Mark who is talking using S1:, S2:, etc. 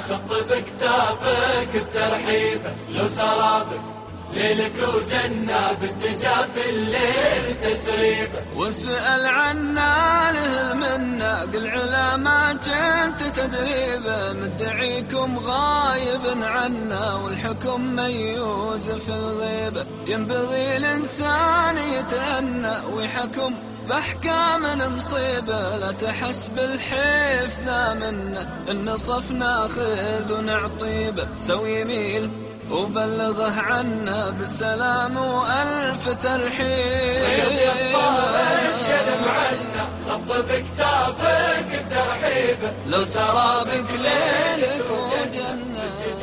S1: خط بكتابك بترحيبه، لو سرابك ليلك وجنة بالدجا في الليل تسريبه.
S2: واسأل عنا له المنة، قل علا ما كنت تدريبه، مدعيكم غايب عنا والحكم ميوز في الغيبة. ينبغي الإنسان يتأنى ويحكم بأحكام مصيبة، لا تحس بالحيف ذا منا، النصف ناخذ ونعطيبه. سوي يميل وبلغه عنا بالسلام وألف ترحيب.
S1: يا الشلم عنا خط بكتابك بترحيبه،
S2: لو سرابك ليلك وجنة